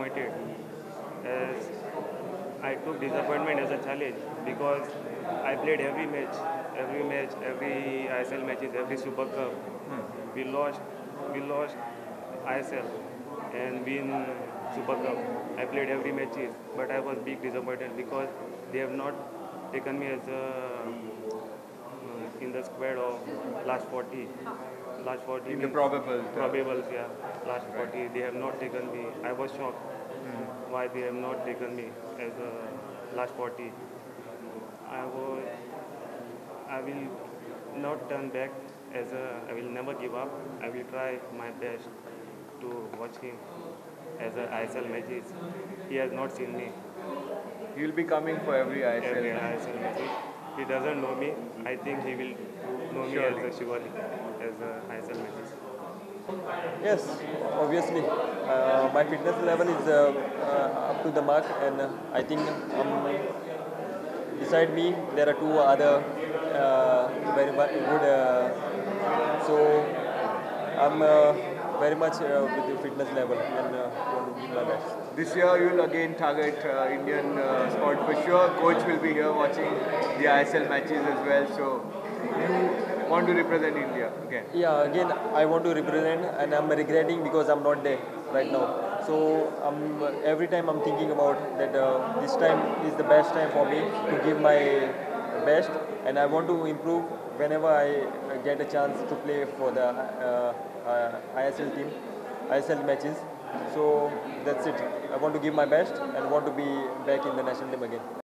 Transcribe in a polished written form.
disappointed as I took disappointment as a challenge because I played every ISL matches, every Super Cup. We lost ISL and win Super Cup. I played every matches, but I was big disappointed because they have not taken me as in the squad of last 40. Last 40 In the means probables. probables, yeah. Last 40, they have not taken me. I was shocked why they have not taken me as a last 40. I was, I will not turn back I will never give up. I will try my best to watch him as a ISL matches. He has not seen me You'll be coming for every ISL every match. ISL matches. He doesn't know me. I think he will know me Surely. as a ISL matches. Yes, obviously. My fitness level is up to the mark, and I think beside me there are two other very good. So I'm very much with the fitness level and want to give my best. This year you'll again target Indian squad for sure. Coach will be here watching the ISL matches as well. So you want to represent India again. Yeah, again I want to represent, and I'm regretting because I'm not there right now. So every time I'm thinking about that this time is the best time for me to give my best, and I want to improve whenever I get a chance to play for the ISL team, ISL matches. So that's it. I want to give my best and want to be back in the national team again.